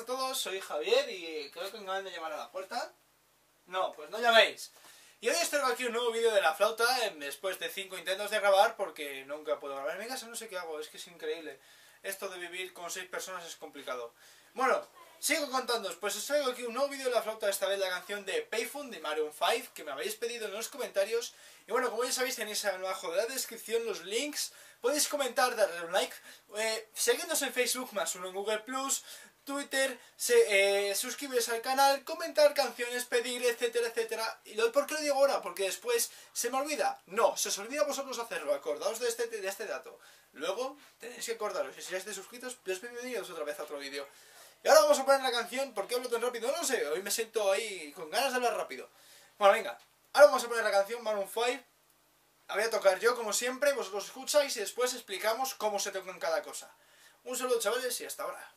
a todos, soy Javier y creo que me acaban de llamar a la puerta. No, pues no llaméis. Y hoy os traigo aquí un nuevo vídeo de la flauta después de 5 intentos de grabar porque nunca puedo grabar en mi casa, no sé qué hago, es que es increíble. Esto de vivir con 6 personas es complicado. Bueno, sigo contándoos, pues os traigo aquí un nuevo vídeo de la flauta, esta vez la canción de Payphone de Maroon 5 que me habéis pedido en los comentarios. Y bueno, como ya sabéis tenéis abajo de la descripción los links, podéis comentar, darle un like, seguidnos en Facebook, más uno en Google+, Twitter, suscribiros al canal, comentar canciones, pedir, etcétera, etcétera. ¿Y por qué lo digo ahora? Porque después se me olvida. No, se os olvida a vosotros hacerlo, acordaos de este dato. Luego tenéis que acordaros, y si ya estáis suscritos, bienvenidos otra vez a otro vídeo. Y ahora vamos a poner la canción. ¿Por qué hablo tan rápido? No lo sé, hoy me siento ahí con ganas de hablar rápido. Bueno, venga, ahora vamos a poner la canción Maroon 5. La voy a tocar yo como siempre, vosotros escucháis y después explicamos cómo se tocan cada cosa. Un saludo, chavales, y hasta ahora.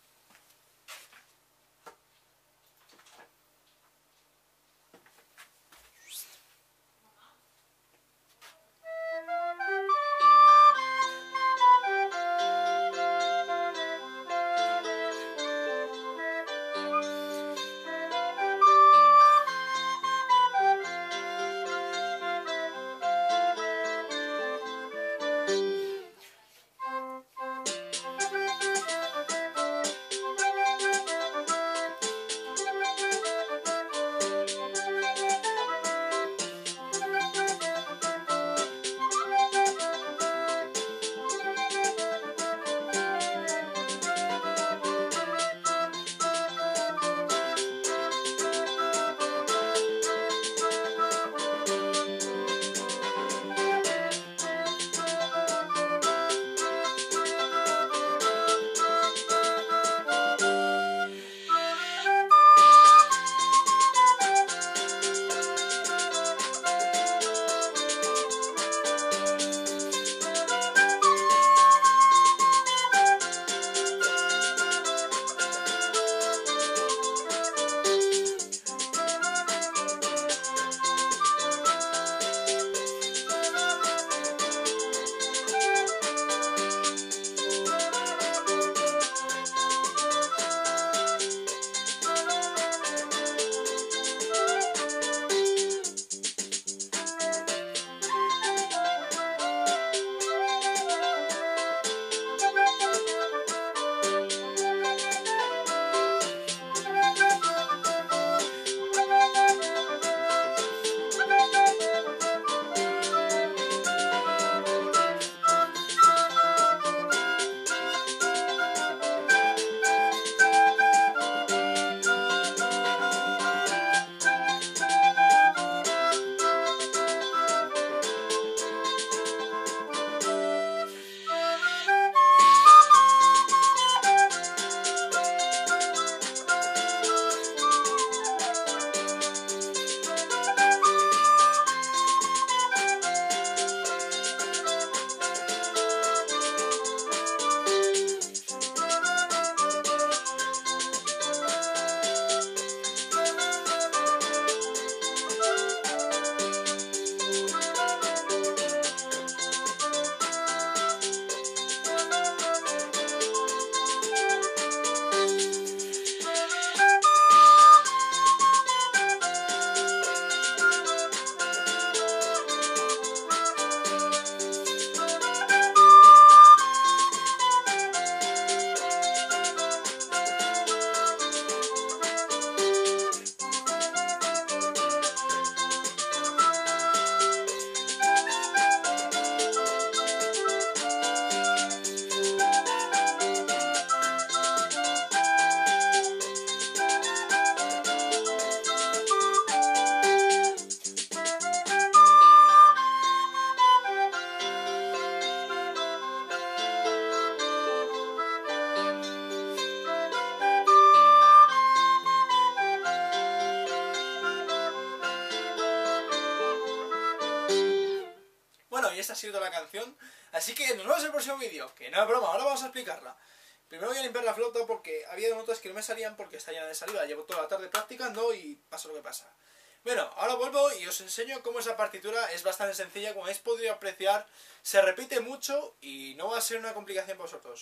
Y esta ha sido la canción, así que nos vemos en el próximo vídeo, que no es broma, ahora vamos a explicarla. Primero voy a limpiar la flauta porque había notas que no me salían porque está llena de saliva, llevo toda la tarde practicando y pasa lo que pasa. Bueno, ahora vuelvo y os enseño cómo esa partitura es bastante sencilla, como habéis podido apreciar, se repite mucho y no va a ser una complicación para vosotros.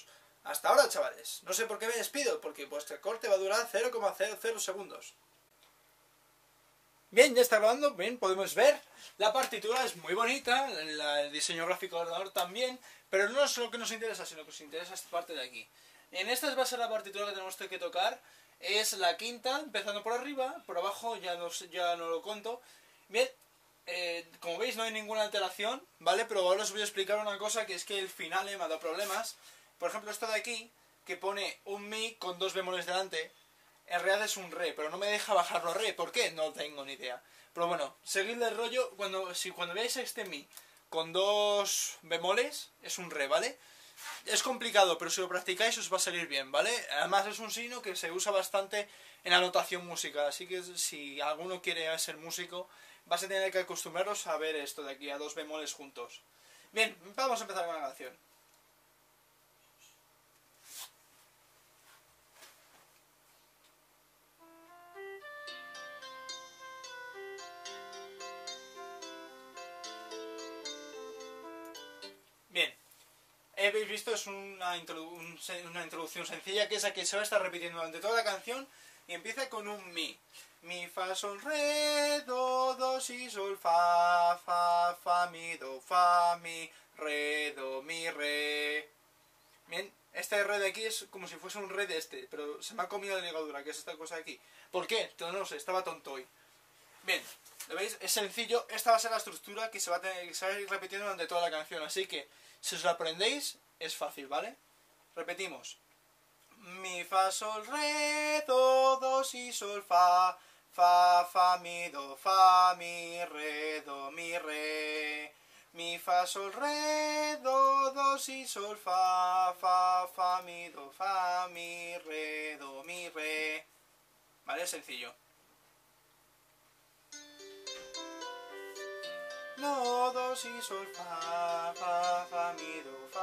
Hasta ahora, chavales. No sé por qué me despido, porque vuestro corte va a durar 0,00 segundos. Bien, ya está grabando, bien, podemos ver. La partitura es muy bonita, el diseño gráfico del ordenador también, pero no es lo que nos interesa, sino que nos interesa esta parte de aquí. En esta va a ser la partitura que tenemos que tocar. Es la quinta, empezando por arriba, por abajo ya no lo conto. Bien, como veis no hay ninguna alteración, ¿vale? Pero ahora os voy a explicar una cosa, que es que el final me ha dado problemas. Por ejemplo, esto de aquí, que pone un mi con dos bemoles delante, en realidad es un re, pero no me deja bajarlo a re. ¿Por qué? No tengo ni idea. Pero bueno, seguidle el rollo. Cuando veáis este mi con dos bemoles, es un re, ¿vale? Es complicado, pero si lo practicáis os va a salir bien, ¿vale? Además es un signo que se usa bastante en la notación musical, así que si alguno quiere ser músico, vas a tener que acostumbraros a ver esto de aquí, a dos bemoles juntos. Bien, vamos a empezar con la canción. Bien, habéis visto, es una introducción sencilla, que es la que se va a estar repitiendo durante toda la canción, y empieza con un mi. Mi, fa, sol, re, do, si, sol, fa, mi, do, fa, mi, re. Bien, este re de aquí es como si fuese un re de este, pero se me ha comido la ligadura, que es esta cosa de aquí. ¿Por qué? No lo sé, estaba tonto hoy. Bien, ¿lo veis? Es sencillo, esta va a ser la estructura que se va a ir repitiendo durante toda la canción, así que si os la aprendéis es fácil, ¿vale? Repetimos. Mi, fa, sol, re, do, si, sol, fa, mi, do, mi, re. Mi, fa, sol, re, do, si, sol, fa, mi, do, mi, re. ¿Vale? Es sencillo. Do, si, sol, fa, mi,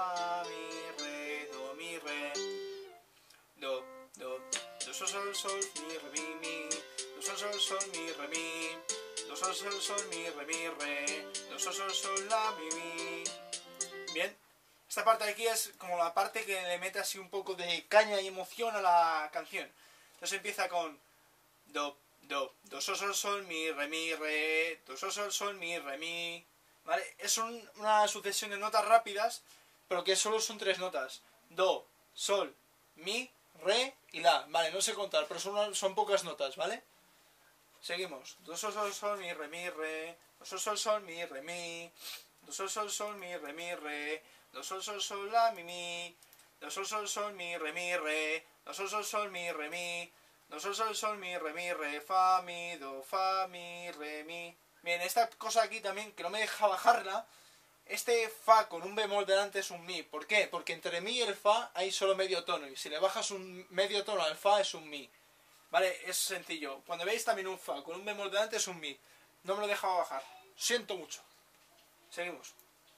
re. Do, sol, mi, do, sol, mi, re, mi, do, sol, mi, re, do, sol, la, mi. Bien, esta parte de aquí es como la parte que le mete así un poco de caña y emoción a la canción. Entonces empieza con do, sol, mi, re, do, sol, mi, re, mi. ¿Vale? Es una sucesión de notas rápidas, pero que solo son tres notas. Do, sol, mi, re y la. Vale, no sé contar, pero son pocas notas, ¿vale? Seguimos. Do, sol, mi, re. Do, sol, mi, re, mi. Do, sol, mi, re. Do, sol, la, mi. Do, sol, mi, re. Do, sol, mi, re, mi. Do, sol, mi, re, fa, mi, do, mi, re, mi. Bien, esta cosa aquí también, que no me deja bajarla, este fa con un bemol delante es un mi. ¿Por qué? Porque entre mi y el fa hay solo medio tono, y si le bajas un medio tono al fa es un mi. Vale, es sencillo. Cuando veis también un fa con un bemol delante es un mi. No me lo deja bajar. Siento mucho. Seguimos.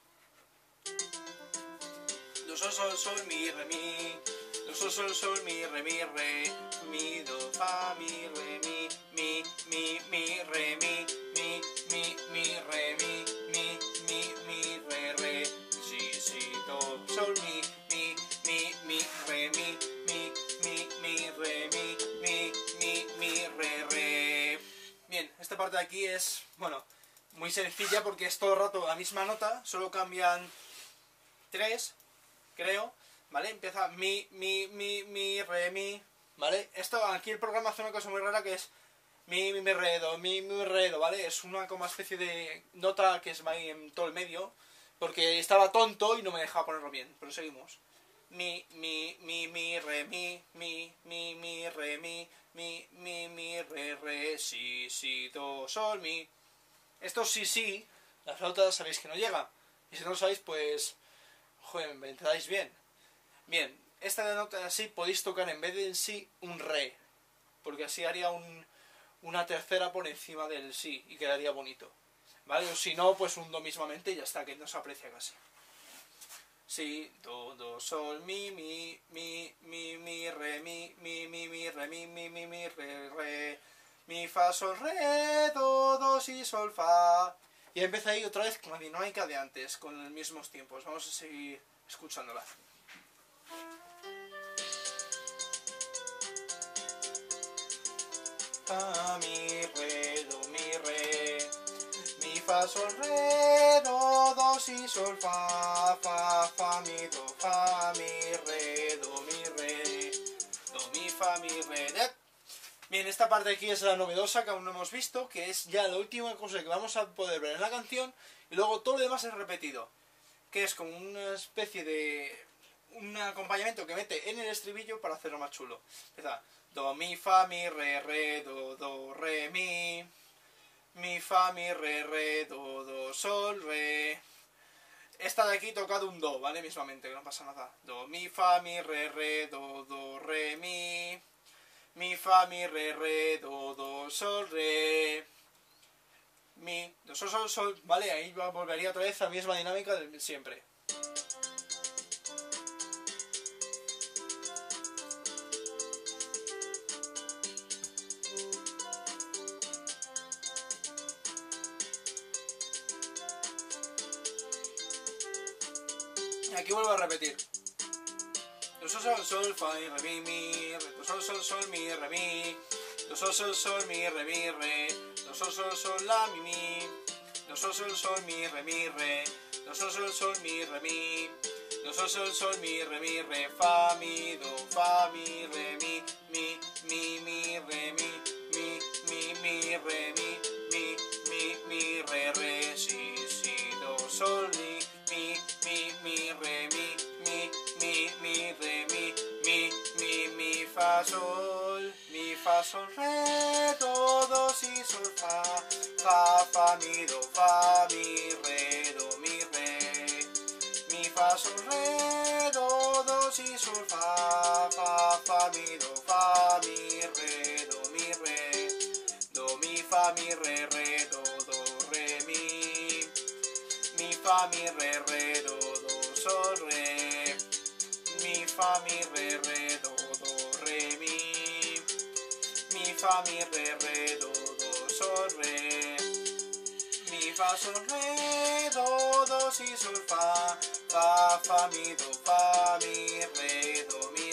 Do, sol, mi, re, mi. Do, sol, mi, re, mi, do, fa, mi, re, mi, re, mi, re, mi, re, si, do, sol, mi, re, mi, re. Bien, esta parte de aquí es, bueno, muy sencilla porque es todo el rato la misma nota, solo cambian tres, creo, ¿vale? Empieza mi, re, mi, ¿vale? Esto, aquí el programa hace una cosa muy rara que es mi, re, do, ¿vale? Es una como especie de nota que va ahí en todo el medio, porque estaba tonto y no me dejaba ponerlo bien, pero seguimos. Mi, re, mi, re, mi, re, si, do, sol, mi. Esto sí, la flauta sabéis que no llega. Y si no lo sabéis, pues, joder, me entendáis bien. Bien, esta nota así podéis tocar en vez del si un re, porque así haría una tercera por encima del si y quedaría bonito, ¿vale? O si no, pues un do mismamente y ya está, que no se aprecia casi. Si, do, sol, mi, re, mi, re, re, mi, fa, sol, re, do, si, sol, fa. Y empieza ahí otra vez con la dinámica de antes, con los mismos tiempos. Vamos a seguir escuchándola. fa, mi, re, do, mi, re. Mi, fa, sol, re, do, si, sol, fa, mi, do, fa, mi, re, do, mi, re. Do, mi, fa, mi, re. Bien, esta parte de aquí es la novedosa que aún no hemos visto, que es ya la última cosa que vamos a poder ver en la canción, y luego todo lo demás es repetido, que es como una especie de un acompañamiento que mete en el estribillo para hacerlo más chulo. Empieza do, mi, fa, mi, re, do, re, mi, fa, mi, re, do, sol, re. Esta de aquí tocado un do, ¿vale? Mismamente, que no pasa nada. Do, mi, fa, mi, re, do, re, mi, fa, mi, re, do, sol, re, mi, do, sol, sol, ¿vale? Ahí volvería otra vez a la misma dinámica de siempre. Y aquí vuelvo a repetir. Do, sol, sol, fa, mi, re, mi, re, do, sol, sol, mi, re, mi, do, sol, sol, mi, re, do, sol, la, mi, do, sol, mi, re, do, sol, mi, re, mi, do, sol, mi, re, fa, mi, do, fa, mi, re, mi, re, mi, re, mi, re, si, do, sol, mi, re, mi, fa, sol, re, do, si, sol, fa, mi, do, mi, re, mi, fa, sol, re, do, si, sol, fa, mi, do, mi, re, do, mi, fa, mi, re, do, re, mi, fa, mi, re, do, sol, re, mi, fa, mi, re, do, re, mi, fa, mi, re, do, sol, re, mi, fa, sol, re, do, si, sol, fa, mi, do, mi, re,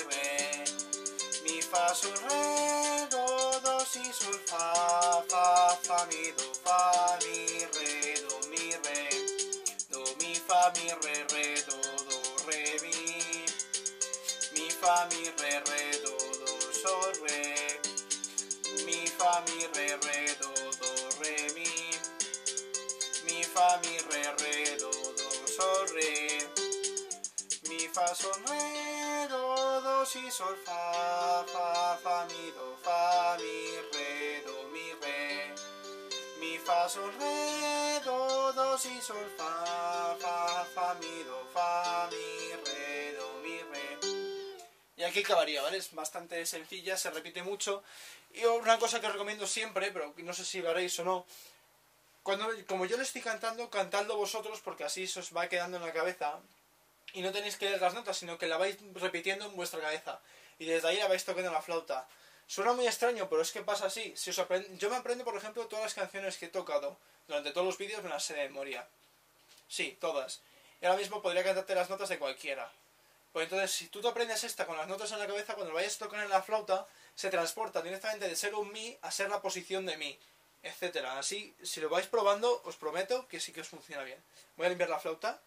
mi, fa, sol, re, do, si, sol, fa, mi, do, mi, re, do, mi, fa, mi, re, do, re, mi, fa, mi, re, do, sol, re, mi, fa, mi, re, do, re, mi, fa, mi, re, do, sol, re, mi, fa, sol, re, do, si, sol, fa, mi, do, mi, re, do, mi, re, mi, fa, sol, re, do, si, sol, fa, mi, do, mi, re, do, mi, re. Y aquí acabaría, ¿vale? Es bastante sencilla, se repite mucho. Y una cosa que os recomiendo siempre, pero no sé si lo haréis o no, como yo lo estoy cantando, cantadlo vosotros porque así se os va quedando en la cabeza y no tenéis que leer las notas, sino que la vais repitiendo en vuestra cabeza y desde ahí la vais tocando la flauta. Suena muy extraño, pero es que pasa así. Si os yo me aprendo, por ejemplo, todas las canciones que he tocado durante todos los vídeos, me las sé de memoria. Sí, todas. Y ahora mismo podría cantarte las notas de cualquiera. Pues entonces, si tú te aprendes esta con las notas en la cabeza, cuando lo vayas a tocar en la flauta, se transporta directamente de ser un mi a ser la posición de mi, etcétera. Así, si lo vais probando, os prometo que sí que os funciona bien. Voy a limpiar la flauta.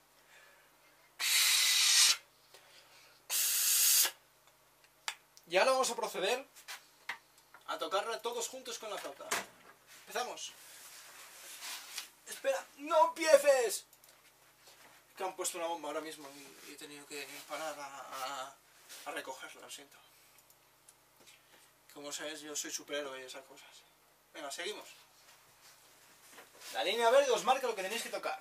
Y ahora vamos a proceder a tocarla todos juntos con la flauta. Empezamos. Espera, no empieces. Que han puesto una bomba ahora mismo y he tenido que parar a recogerla, lo siento. Como sabes, yo soy superhéroe y esas cosas. Venga, seguimos. La línea verde os marca lo que tenéis que tocar.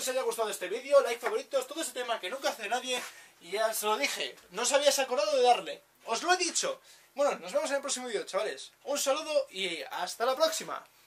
os haya gustado este vídeo, like, favoritos, todo ese tema que nunca hace nadie. Y ya os lo dije, no os habíais acordado de darle. Os lo he dicho. Bueno, nos vemos en el próximo vídeo, chavales. Un saludo y hasta la próxima.